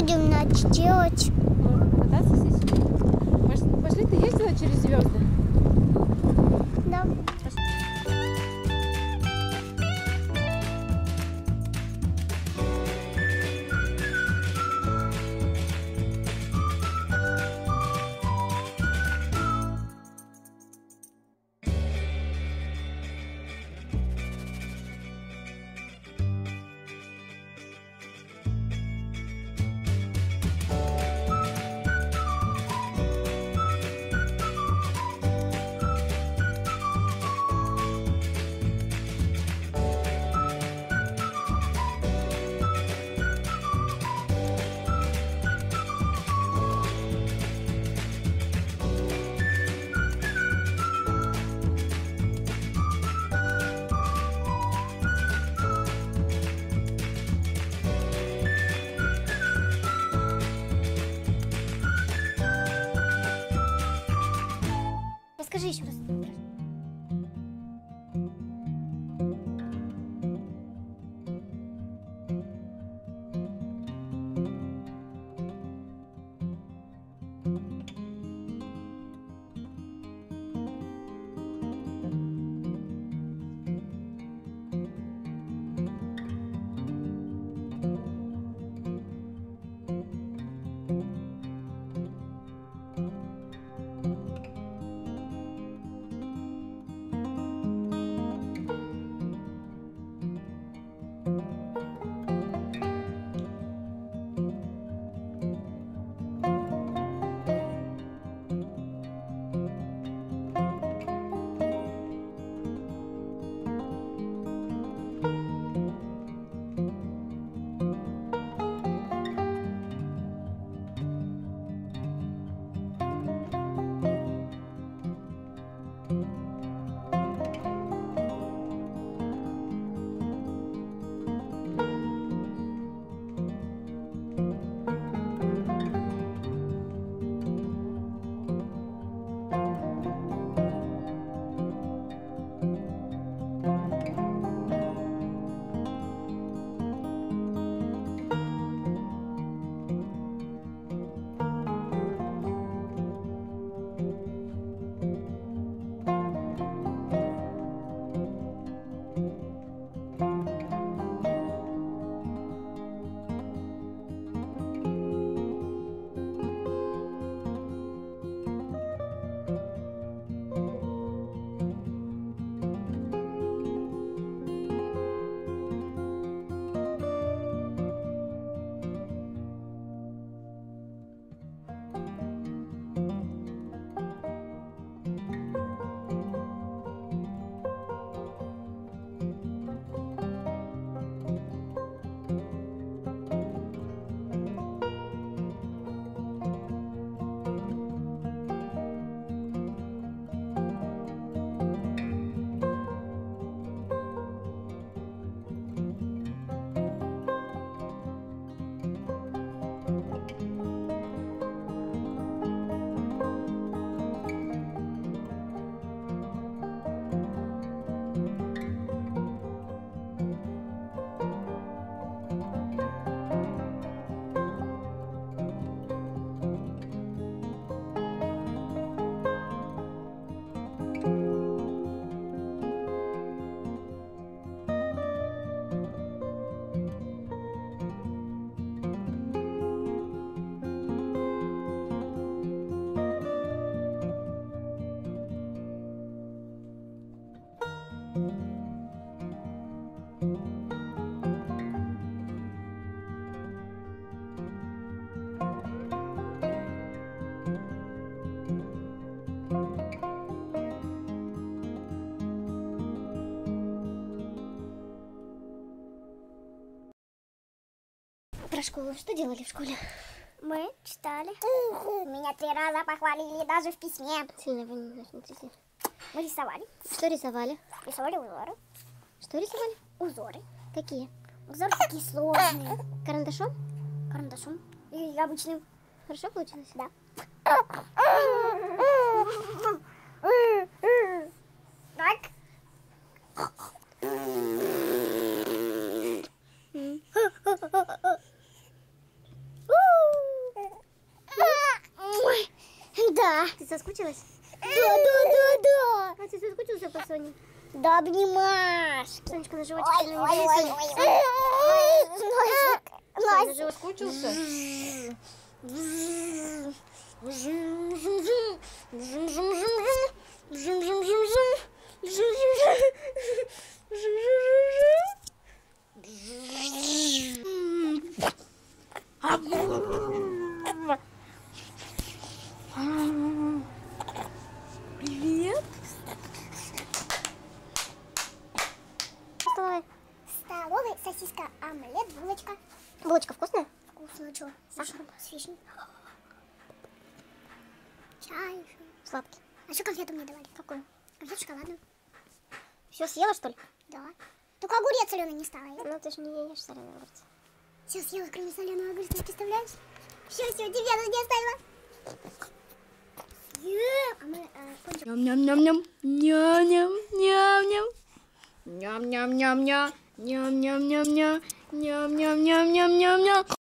будем значит делать? Можно покататься здесь? Пошли, ты ездила через звезды? Да. Расскажи еще раз. Про школу. Что делали в школе? Мы читали. Меня 3 раза похвалили, даже в письме. Сильно вы не смотрите. Мы рисовали. Что рисовали? Рисовали узоры. Что рисовали? Узоры. Какие? Узоры такие сложные. Карандашом? Карандашом. И обычным. Хорошо получилось? Да. Так. соскучилась? Да. А ты соскучился по Соне? Да обнимашки. Сонечка на животик Ой, сильно ой, не ой, бери, ой, Соня. ой. Соня, на Носик. живот. Скучился? Привет. Вставай. Столовый, сосиска, омлет, булочка. Булочка вкусная? Вкусно, что? Сахар. С вишней. Чай еще. Сладкий. А еще конфету мне давали. Какой? Конфету шоколадную. Все съела, что ли? Да. Только огурец соленый не стала. Ну, ты же не ешь соленые огурцы. Все съела, кроме соленого огурца, представляешь? Все, тебе не оставила. А мы кончим. Ням-ням-ням-ням. Ням-ням-ням-ням. Ням-ням-ням-ням. Ням-ням-ням-ням. Ням-ням-ням-ням-ням.